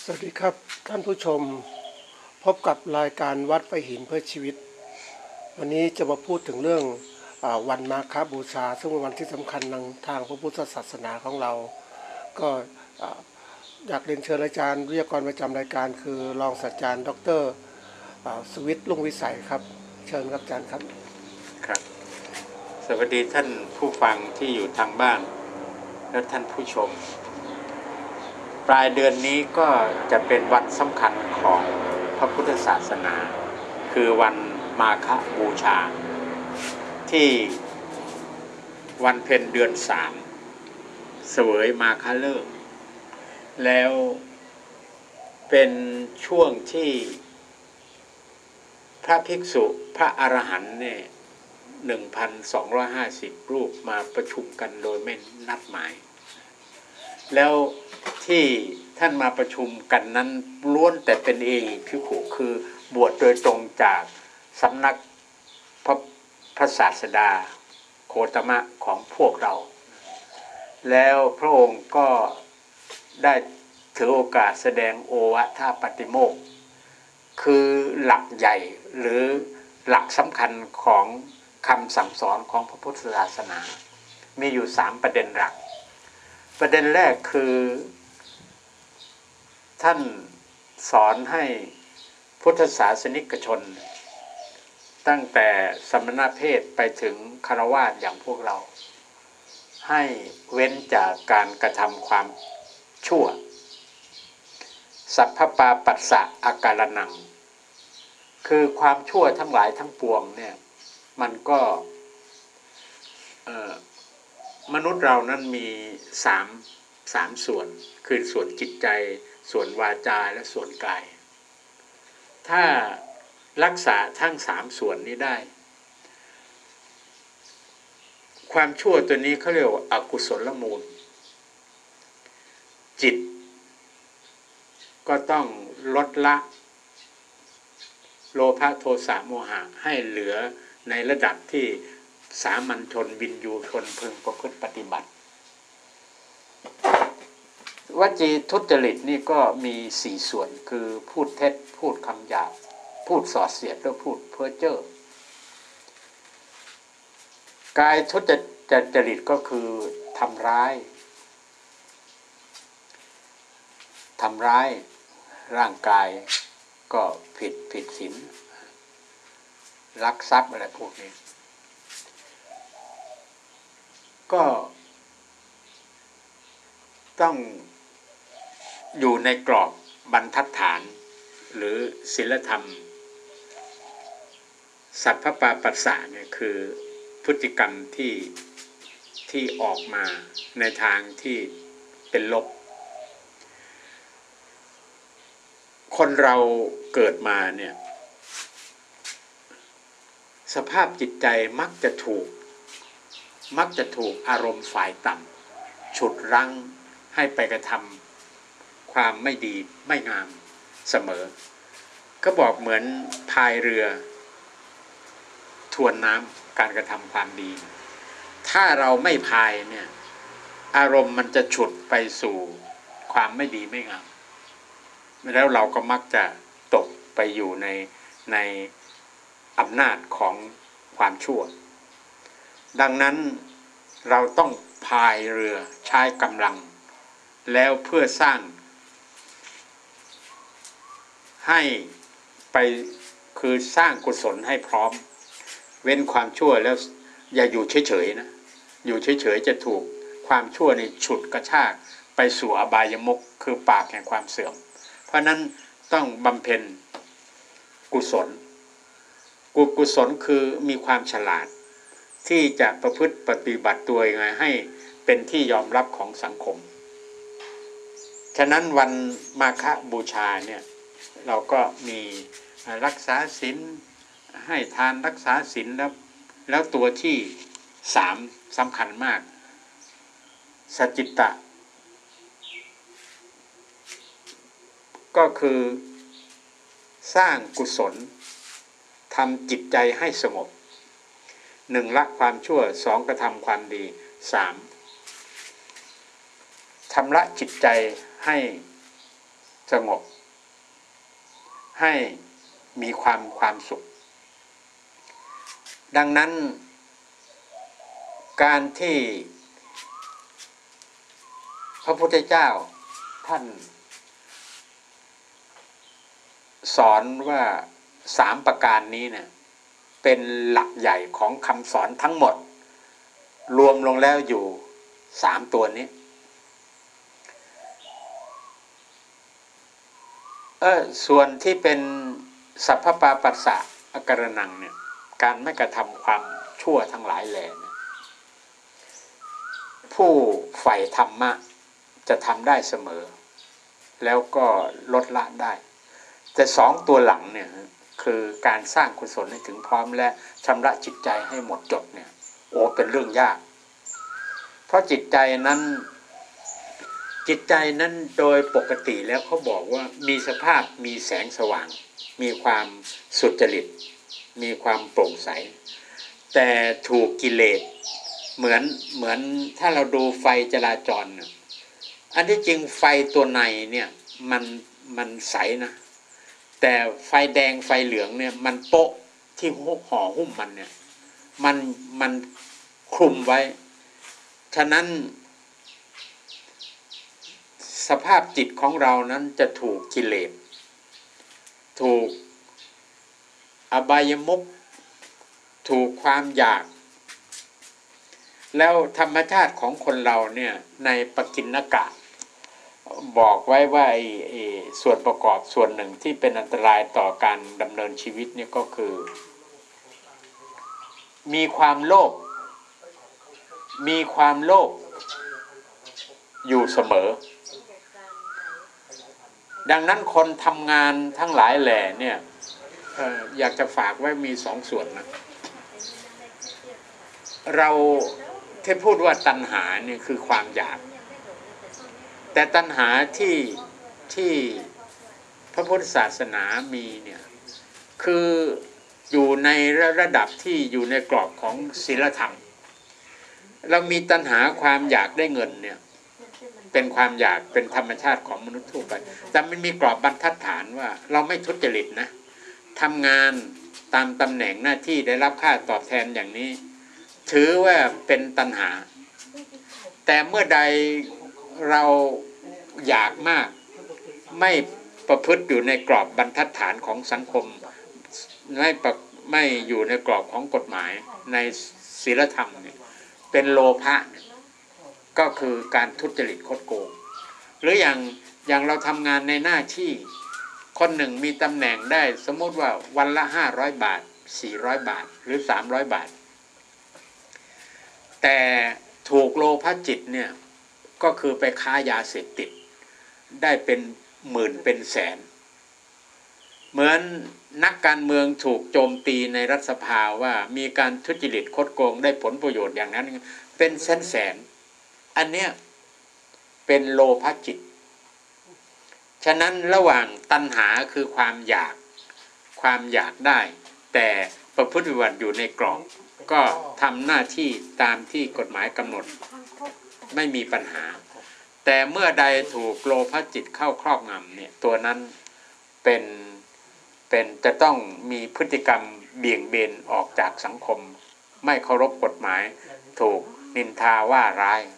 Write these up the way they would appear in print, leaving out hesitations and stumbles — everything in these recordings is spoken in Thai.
วัสดีครับท่านผู้ชมพบกับรายการวัดไฟหินเพื่อชีวิตวันนี้จะมาพูดถึงเรื่องวันมาฆบูชาซึ่งเป็นวันที่สำคัญทางพระพุทธศาสนาของเราก็อยากเรียนเชิญอาจารย์วิทยากรประจำรายการคือรองศาสตราจารย์ดร.สวิทย์ รุ่งวิสัยครับเชิญครับอาจารย์ครับครับสวัสดีท่านผู้ฟังที่อยู่ทางบ้านและท่านผู้ชมปลายเดือนนี้ก็จะเป็นวันสำคัญของพระพุทธศาสนาคือวันมาฆบูชาที่วันเพ็ญเดือน3เสวยมาฆฤกษ์แล้วเป็นช่วงที่พระภิกษุพระอรหันต์เนี่ย 1,250 รูปมาประชุมกันโดยไม่นัดหมายแล้วที่ท่านมาประชุมกันนั้นล้วนแต่เป็นเอหิภิกขุคือบวชโดยตรงจากสำนักพระศาสดาโคตมะของพวกเราแล้วพระองค์ก็ได้ถือโอกาสแสดงโอวาทปาติโมกข์คือหลักใหญ่หรือหลักสำคัญของคำสั่งสอนของพระพุทธศาสนามีอยู่3ประเด็นหลักประเด็นแรกคือท่านสอนให้พุทธศาสนิกชนตั้งแต่สมณเพศไปถึงฆราวาสอย่างพวกเราให้เว้นจากการกระทำความชั่วสัพพปาปัสสะอาการนังคือความชั่วทั้งหลายทั้งปวงเนี่ยมันก็มนุษย์เรานั้นมี3ส่วนคือส่วนจิตใจส่วนวาจาและส่วนกายถ้ารักษาทั้ง3ส่วนนี้ได้ความชั่วตัวนี้เขาเรียกว่าอกุศลมูลจิตก็ต้องลดละโลภะโทสะโมหะให้เหลือในระดับที่สามัญชนวินยูชนพึงประพฤติปฏิบัติวจีทุจริตนี่ก็มี4ส่วนคือพูดเท็จพูดคำหยาบพูดส่อเสียดและพูดเพ้อเจ้อกายทุจริตก็คือทำร้ายร่างกายก็ผิดศีลลักทรัพย์อะไรพวกนี้ก็ต้องอยู่ในกรอบบรรทัดฐานหรือศีลธรรมสัพพปาปัสสะเนี่ยคือพฤติกรรมที่ออกมาในทางที่เป็นลบคนเราเกิดมาเนี่ยสภาพจิตใจมักจะถูกอารมณ์ฝ่ายต่ำฉุดรั้งให้ไปกระทำความไม่ดีไม่งามเสมอก็บอกเหมือนพายเรือทวนน้ำการกระทำความดีถ้าเราไม่พายเนี่ยอารมณ์มันจะฉุดไปสู่ความไม่ดีไม่งามแล้วเราก็มักจะตกไปอยู่ในอำนาจของความชั่วดังนั้นเราต้องพายเรือใช้กำลังแล้วเพื่อสร้างให้ไปคือสร้างกุศลให้พร้อมเว้นความชั่วแล้วอย่าอยู่เฉยๆนะอยู่เฉยๆจะถูกความชั่วนี่ฉุดกระชากไปสู่อบายมุขคือปากแห่งความเสื่อมเพราะนั้นต้องบำเพ็ญกุศลคือมีความฉลาดที่จะประพฤติปฏิบัติตัวยังไงให้เป็นที่ยอมรับของสังคมฉะนั้นวันมาฆบูชาเนี่ยเราก็มีรักษาศีลให้ทานรักษาศีลแล้วตัวที่3สำคัญมากสัจจิตะก็คือสร้างกุศลทำจิตใจให้สงบ1ละความชั่ว2กระทำความดี3ชำระจิตใจให้สงบให้มีความสุขดังนั้นการที่พระพุทธเจ้าท่านสอนว่า3ประการนี้เนี่ยเป็นหลักใหญ่ของคำสอนทั้งหมดรวมลงแล้วอยู่3ตัวนี้ส่วนที่เป็นสัพพปาปัสสะอาการนังเนี่ยการไม่กระทำความชั่วทั้งหลายแหล่เนี่ยผู้ใฝ่ธรรมะจะทำได้เสมอแล้วก็ลดละได้แต่2ตัวหลังเนี่ยคือการสร้างกุศลให้ถึงพร้อมและชำระจิตใจให้หมดจดเนี่ยเป็นเรื่องยากเพราะจิตใจนั้นโดยปกติแล้วเขาบอกว่ามีสภาพมีแสงสว่างมีความสุจริตมีความโปร่งใสแต่ถูกกิเลสเหมือนถ้าเราดูไฟจราจรเนี่ยอันที่จริงไฟตัวในเนี่ยมันใสนะแต่ไฟแดงไฟเหลืองเนี่ยมันโป๊ะที่ห่อหุ้มมันเนี่ยมันคลุมไว้ฉะนั้นสภาพจิตของเรานั้นจะถูกกิเลสถูกอบายมุขถูกความอยากแล้วธรรมชาติของคนเราเนี่ยในปกิณณกะบอกไว้ว่าส่วนประกอบส่วนหนึ่งที่เป็นอันตรายต่อการดำเนินชีวิตเนี่ยก็คือมีความโลภอยู่เสมอดังนั้นคนทำงานทั้งหลายแหล่เนี่ยอยากจะฝากไว้มี2ส่วนนะเราที่พูดว่าตัณหาเนี่ยคือความอยากแต่ตัณหาที่พระพุทธศาสนามีเนี่ยคืออยู่ในระดับที่อยู่ในกรอบของศีลธรรมเรามีตัณหาความอยากได้เงินเนี่ยเป็นความอยากเป็นธรรมชาติของมนุษย์ทั่วไปแต่มันมีกรอบบรรทัดฐานว่าเราไม่ทุจริตนะทำงานตามตำแหน่งหน้าที่ได้รับค่าตอบแทนอย่างนี้ถือว่าเป็นตัณหาแต่เมื่อใดเราอยากมากไม่ประพฤติอยู่ในกรอบบรรทัดฐานของสังคมไม่อยู่ในกรอบของกฎหมายในศีลธรรมเนี่ยเป็นโลภะก็คือการทุจริตคดโกงหรืออย่างเราทำงานในหน้าที่คนหนึ่งมีตำแหน่งได้สมมติว่าวันละ500 บาท400 บาทหรือ300 บาทแต่ถูกโลภะจิตเนี่ยก็คือไปค้ายาเสพติดได้เป็นหมื่นเป็นแสนเหมือนนักการเมืองถูกโจมตีในรัฐสภาว่ามีการทุจริตคดโกงได้ผลประโยชน์อย่างนั้นเป็นแสนอันเนี้ยเป็นโลภะจิตฉะนั้นระหว่างตัณหาคือความอยากได้แต่ประพฤติปฏิบัติอยู่ในกรอบก็ทำหน้าที่ตามที่กฎหมายกำหนดไม่มีปัญหาแต่เมื่อใดถูกโลภะจิตเข้าครอบงำเนี่ยตัวนั้นเป็นจะต้องมีพฤติกรรมเบี่ยงเบนออกจากสังคมไม่เคารพกฎหมายถูกนินทาว่าร้าย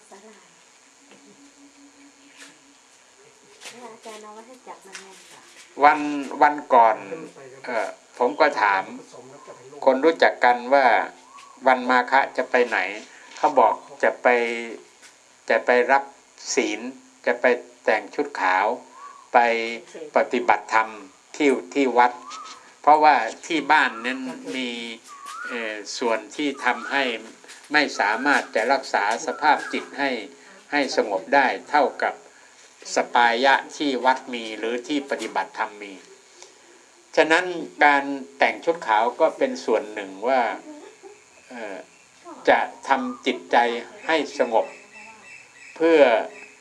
วันก่อนผมก็ถามคนรู้จักกันว่าวันมาฆะจะไปไหนเขาบอกจะไปรับศีลจะไปแต่งชุดขาวไปปฏิบัติธรรมที่วัดเพราะว่าที่บ้านนั้นมีส่วนที่ทำให้ไม่สามารถจะรักษาสภาพจิตให้สงบได้เท่ากับสปายะที่วัดมีหรือที่ปฏิบัติธรรมมีฉะนั้นการแต่งชุดขาวก็เป็นส่วนหนึ่งว่าจะทำจิตใจให้สงบเพื่อ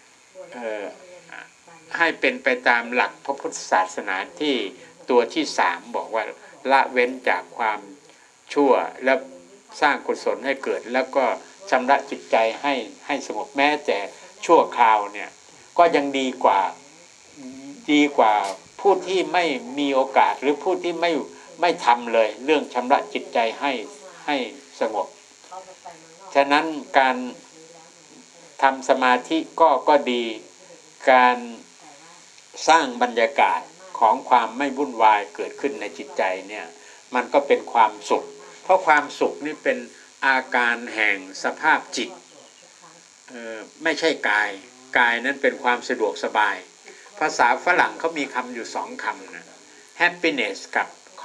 ให้เป็นไปตามหลักพระพุทธศาสนาที่ตัวที่3บอกว่าละเว้นจากความชั่วแล้วสร้างกุศลให้เกิดแล้วก็ชำระจิตใจให้สงบแม้แต่ชั่วคราวเนี่ยก็ยังดีกว่าดีกว่าผู้ที่ไม่มีโอกาสหรือผู้ที่ไม่ทำเลยเรื่องชำระจิตใจให้สงบฉะนั้นการทำสมาธิก็ดีการสร้างบรรยากาศของความไม่วุ่นวายเกิดขึ้นในจิตใจเนี่ยมันก็เป็นความสุขเพราะความสุขนี่เป็นอาการแห่งสภาพจิตไม่ใช่กายนั้นเป็นความสะดวกสบายภาษาฝรั่งเขามีคำอยู่2 คำนะ happiness กับ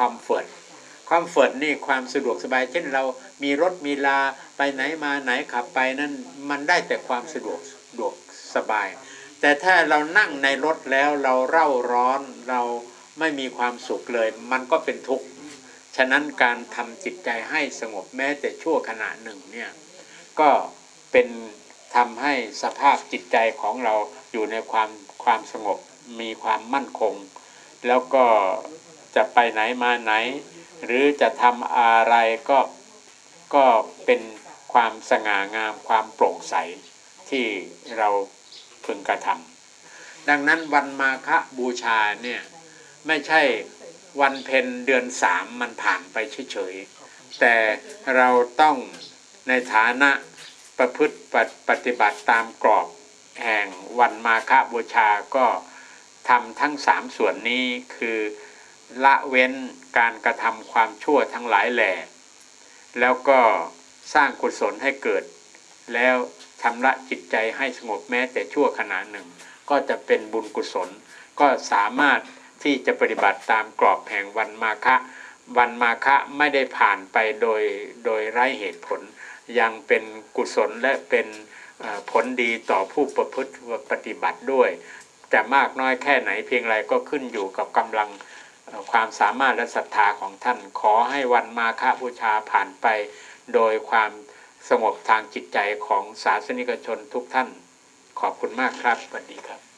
comfort นี่ความสะดวกสบายเช่นเรามีรถมีลาไปไหนมาไหนขับไปนั่นมันได้แต่ความสะดวกสบายแต่ถ้าเรานั่งในรถแล้วเราเร่าร้อนเราไม่มีความสุขเลยมันก็เป็นทุกข์ฉะนั้นการทำจิตใจให้สงบแม้แต่ชั่วขณะหนึ่งเนี่ยก็เป็นทำให้สภาพจิตใจของเราอยู่ในความสงบมีความมั่นคงแล้วก็จะไปไหนมาไหนหรือจะทำอะไรก็เป็นความสง่างามความโปร่งใสที่เราพึงกระทำดังนั้นวันมาฆบูชาเนี่ยไม่ใช่วันเพ็ญเดือน3มันผ่านไปเฉยๆแต่เราต้องในฐานะประพฤติปฏิบัติตามกรอบแห่งวันมาฆบูชาก็ทำทั้ง3ส่วนนี้คือละเว้นการกระทำความชั่วทั้งหลายแหล่แล้วก็สร้างกุศลให้เกิดแล้วชำระจิตใจให้สงบแม้แต่ชั่วขณะหนึ่งก็จะเป็นบุญกุศลก็สามารถที่จะปฏิบัติตามกรอบแห่งวันมาฆวันมาฆไม่ได้ผ่านไปโดยไร้เหตุผลยังเป็นกุศลและเป็นผลดีต่อผู้ประพฤติปฏิบัติด้วยแต่มากน้อยแค่ไหนเพียงไรก็ขึ้นอยู่กับกำลังความสามารถและศรัทธาของท่านขอให้วันมาฆบูชาผ่านไปโดยความสงบทางจิตใจของศาสนิกชนทุกท่านขอบคุณมากครับสวัสดีครับ